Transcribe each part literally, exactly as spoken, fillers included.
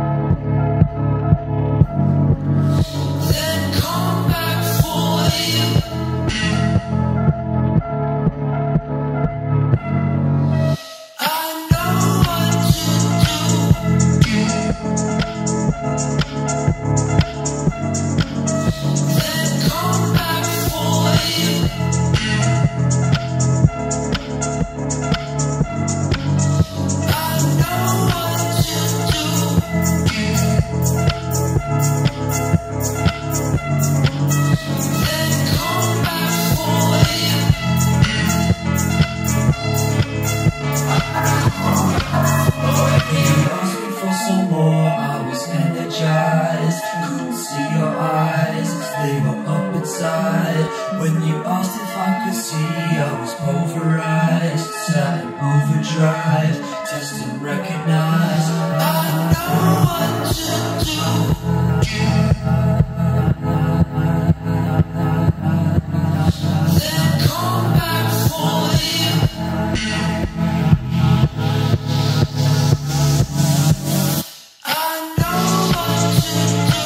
When you asked if I could see, I was pulverized, sat in overdrive, test and recognize. I know what to do. Then come back for you. I know what to do.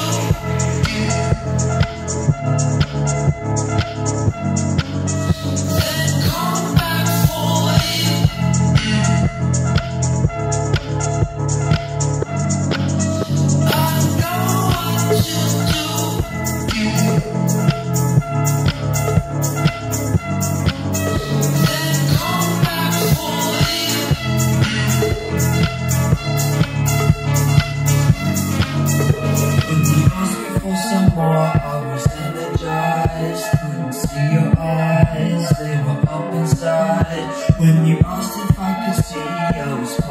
I was energized, couldn't see your eyes, they were up inside. When you asked if I could see, I was